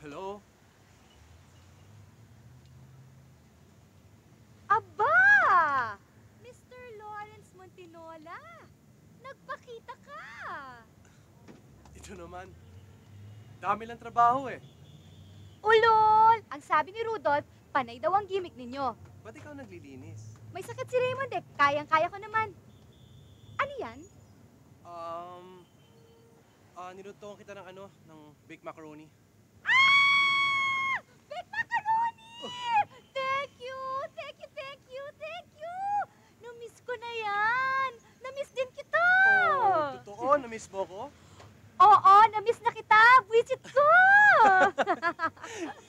Hello? Aba! Mr. Lorenz Montinola, nagpakita ka! Ito naman. Dami lang trabaho eh. Ulol! Ang sabi ni Rudolph, panay daw ang gimmick ninyo. Ba't ikaw naglilinis? May sakit si Raymond eh, kayang-kaya ko naman. Ano yan? Nilutuan kita ng baked macaroni. Ah! Baked macaroni! Thank you! Thank you, thank you, thank you! Na-miss ko na yan! Na-miss din kita! Oh, totoo? Na-miss mo ko? Oo, na-miss na kita! Visit ko!